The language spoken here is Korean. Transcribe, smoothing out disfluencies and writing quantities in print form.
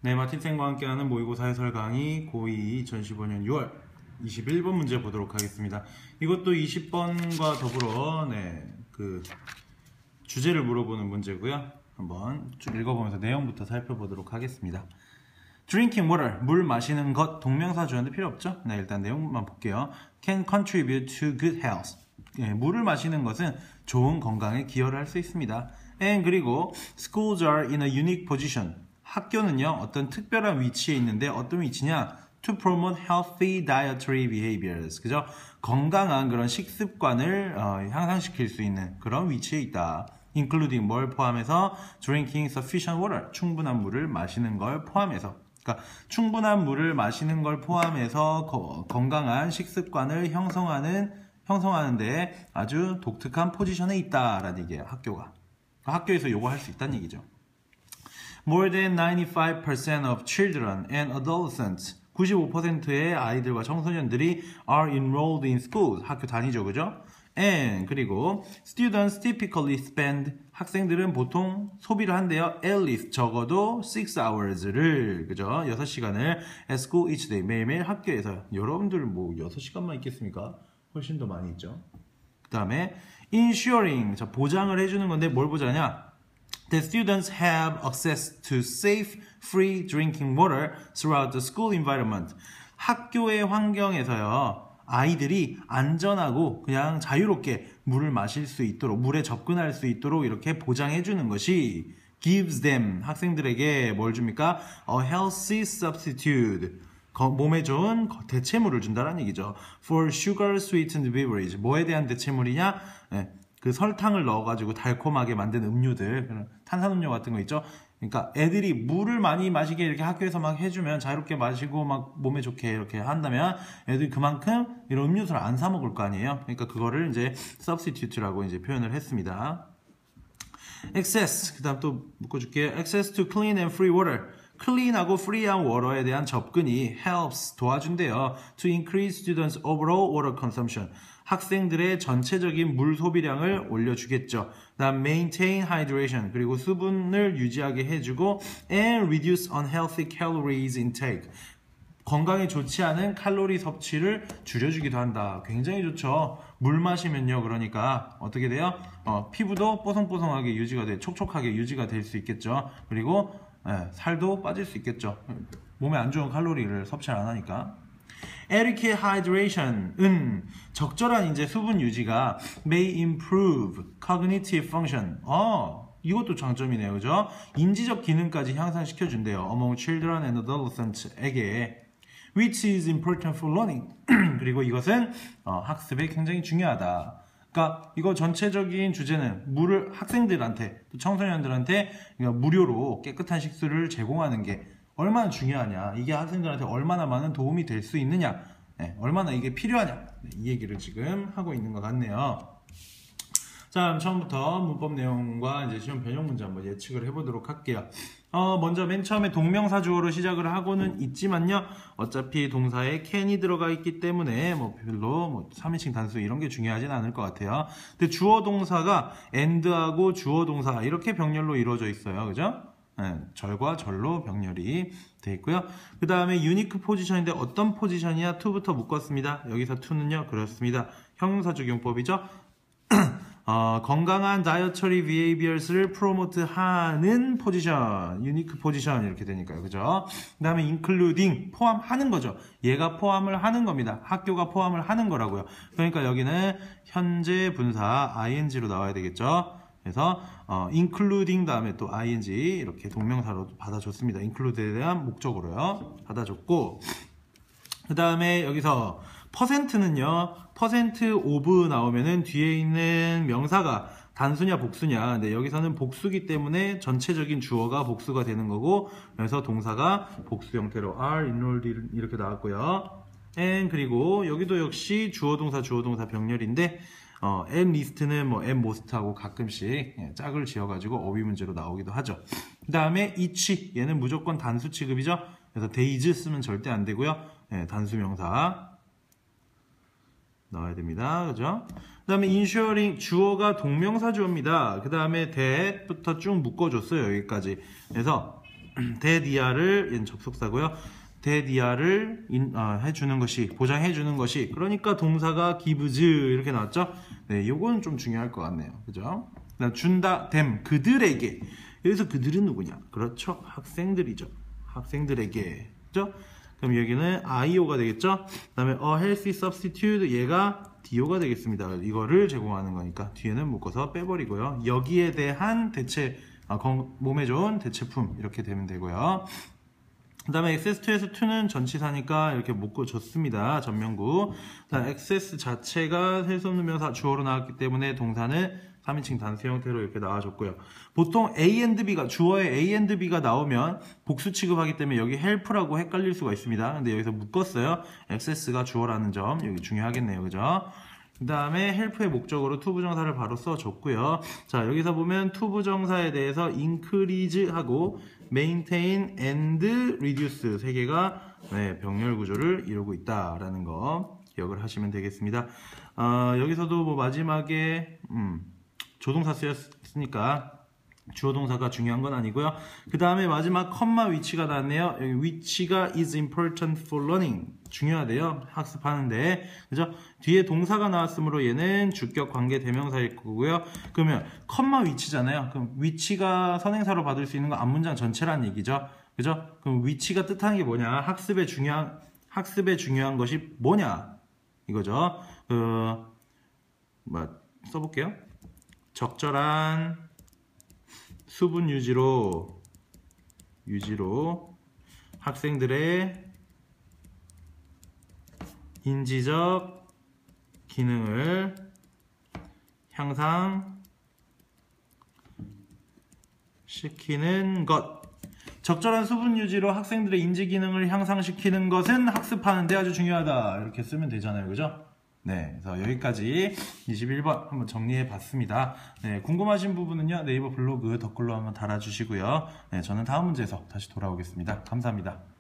네, 마틴쌤과 함께하는 모의고사 해설 강의 고2 2015년 6월 21번 문제 보도록 하겠습니다. 이것도 20번과 더불어 주제를 물어보는 문제고요. 한번 쭉 읽어보면서 내용부터 살펴보도록 하겠습니다. Drinking water, 물 마시는 것, 동명사 주어인데 필요 없죠? 네, 일단 내용만 볼게요. Can contribute to good health. 예, 물을 마시는 것은 좋은 건강에 기여를 할 수 있습니다. And 그리고 schools are in a unique position. 학교는요, 어떤 특별한 위치에 있는데 어떤 위치냐? To promote healthy dietary behaviors. 그죠? 건강한 그런 식습관을 향상시킬 수 있는 그런 위치에 있다. Including 뭘 포함해서? Drinking sufficient water. 충분한 물을 마시는 걸 포함해서. 그러니까 충분한 물을 마시는 걸 포함해서 건강한 식습관을 형성하는데 아주 독특한 포지션에 있다라는 얘기예요. 학교가. 학교에서 요거 할 수 있다는 얘기죠. More than 95% of children and adolescents 95%의 아이들과 청소년들이 are enrolled in schools. 학교 다니죠, 그죠? And 그리고 students typically spend 학생들은 보통 소비를 한대요. At least 적어도 6hours를 그죠? 6시간을 at school each day 매일매일 학교에서. 여러분들 뭐 6시간만 있겠습니까? 훨씬 더 많이 있죠. 그 다음에 ensuring 보장을 해주는 건데 뭘 보자냐? The students have access to safe, free drinking water throughout the school environment. 학교의 환경에서요, 아이들이 안전하고 그냥 자유롭게 물을 마실 수 있도록, 물에 접근할 수 있도록 이렇게 보장해 주는 것이 gives them, 학생들에게 뭘 줍니까? A healthy substitute. 몸에 좋은 대체물을 준다는 얘기죠. For sugar sweetened beverage. 뭐에 대한 대체물이냐? 네. 그 설탕을 넣어가지고 달콤하게 만든 음료들, 탄산음료 같은 거 있죠? 그러니까 애들이 물을 많이 마시게 이렇게 학교에서 막 해주면 자유롭게 마시고 막 몸에 좋게 이렇게 한다면 애들이 그만큼 이런 음료수를 안 사 먹을 거 아니에요? 그러니까 그거를 이제 substitute라고 이제 표현을 했습니다. access, 그 다음 또 묶어줄게요. access to clean and free water. 클린하고 프리한 워터에 대한 접근이 helps, 도와준대요. to increase students' overall water consumption. 학생들의 전체적인 물 소비량을 올려주겠죠. 다음 maintain hydration, 그리고 수분을 유지하게 해주고 and reduce unhealthy calories intake. 건강에 좋지 않은 칼로리 섭취를 줄여주기도 한다. 굉장히 좋죠. 물 마시면요, 그러니까 어떻게 돼요? 피부도 뽀송뽀송하게 유지가 돼, 촉촉하게 유지가 될 수 있겠죠. 그리고 살도 빠질 수 있겠죠. 몸에 안 좋은 칼로리를 섭취를 안 하니까. Adequate hydration은 적절한 이제 수분 유지가 may improve cognitive function. 이것도 장점이네요, 그죠? 인지적 기능까지 향상시켜 준대요. Among children and adolescents에게. Which is important for learning. 그리고 이것은 학습에 굉장히 중요하다. 그러니까 이거 전체적인 주제는 물을 학생들한테 또 청소년들한테 무료로 깨끗한 식수를 제공하는 게 얼마나 중요하냐, 이게 학생들한테 얼마나 많은 도움이 될 수 있느냐, 얼마나 이게 필요하냐, 이 얘기를 지금 하고 있는 것 같네요. 자, 처음부터 문법 내용과 이제 시험 변형 문제 한번 예측을 해보도록 할게요. 먼저 맨 처음에 동명사 주어로 시작을 하고는 있지만요, 어차피 동사에 can이 들어가 있기 때문에 별로 3인칭 단수 이런 게 중요하진 않을 것 같아요. 근데 주어 동사가 and하고 주어 동사 이렇게 병렬로 이루어져 있어요, 그죠? 절과 절로 병렬이 돼 있고요. 그 다음에 유니크 포지션인데 어떤 포지션이야? to부터 묶었습니다. 여기서 to는요, 그렇습니다. 형용사적 용법이죠. 건강한 다이어터리 비헤이비어스를 프로모트하는 포지션, 유니크 포지션 이렇게 되니까요, 그죠? 그 다음에 including, 포함하는 거죠. 얘가 포함을 하는 겁니다. 학교가 포함을 하는 거라고요. 그러니까 여기는 현재 분사 ing로 나와야 되겠죠. 그래서 including 다음에 또 ing 이렇게 동명사로 받아줬습니다. include에 대한 목적으로요, 받아줬고, 그 다음에 여기서 퍼센트는요, 퍼센트 오브 나오면은 뒤에 있는 명사가 단수냐 복수냐. 근데 여기서는 복수기 때문에 전체적인 주어가 복수가 되는 거고, 그래서 동사가 복수 형태로 are enrolled 이렇게 나왔고요. and 그리고 여기도 역시 주어 동사 병렬인데 at least는 at most하고 가끔씩 짝을 지어가지고 어휘 문제로 나오기도 하죠. 그 다음에 each, 얘는 무조건 단수 취급이죠. 그래서 days 쓰면 절대 안 되고요. 단수 명사 나와야 됩니다. 그죠? 그 다음에 ensuring, 주어가 동명사 주어입니다. 그 다음에 that부터 쭉 묶어줬어요, 여기까지. 그래서 대디아를 얘는 접속사고요. 대디아를 해주는 것이, 보장해주는 것이, 그러니까 동사가 gives 이렇게 나왔죠. 네, 요거는 좀 중요할 것 같네요. 그죠? 그다음 준다, them, 그들에게. 여기서 그들은 누구냐? 그렇죠. 학생들이죠. 학생들에게. 그죠? 그럼 여기는 IO가 되겠죠? 그 다음에 a healthy substitute, 얘가 DO가 되겠습니다. 이거를 제공하는 거니까 뒤에는 묶어서 빼버리고요. 여기에 대한 대체, 몸에 좋은 대체품 이렇게 되면 되고요. 그 다음에 XS2에서 2는 전치사니까 이렇게 묶어줬습니다. 전면구. 그다음 XS 자체가 셀 수 없는 명사 주어로 나왔기 때문에 동사는 3인칭 단수 형태로 이렇게 나와줬고요. 보통 A and B가, 주어에 A and B가 나오면 복수 취급하기 때문에 여기 help라고 헷갈릴 수가 있습니다. 근데 여기서 묶었어요. XS가 주어라는 점, 여기 중요하겠네요. 그죠? 그 다음에 help의 목적으로 to 부정사를 바로 써줬고요. 자, 여기서 보면 to 부정사에 대해서 increase 하고 maintain and reduce 세 개가 병렬 구조를 이루고 있다라는 거 기억을 하시면 되겠습니다. 여기서도 뭐 마지막에 조동사 쓰였으니까 주어 동사가 중요한 건 아니고요. 그 다음에 마지막 컴마 위치가 나왔네요. 여기 위치가 is important for learning. 중요하대요. 학습하는데. 그죠? 뒤에 동사가 나왔으므로 얘는 주격 관계 대명사일 거고요. 그러면 컴마 위치잖아요. 그럼 위치가 선행사로 받을 수 있는 건 앞문장 전체라는 얘기죠. 그죠? 그럼 위치가 뜻하는 게 뭐냐? 학습에 중요한 것이 뭐냐? 이거죠. 써볼게요. 적절한 수분 유지로 학생들의 인지적 기능을 향상시키는 것. 적절한 수분 유지로 학생들의 인지 기능을 향상시키는 것은 학습하는데 아주 중요하다. 이렇게 쓰면 되잖아요. 그죠? 네, 그래서 여기까지 21번 한번 정리해 봤습니다. 네, 궁금하신 부분은요, 네이버 블로그 댓글로 한번 달아주시고요. 네, 저는 다음 문제에서 다시 돌아오겠습니다. 감사합니다.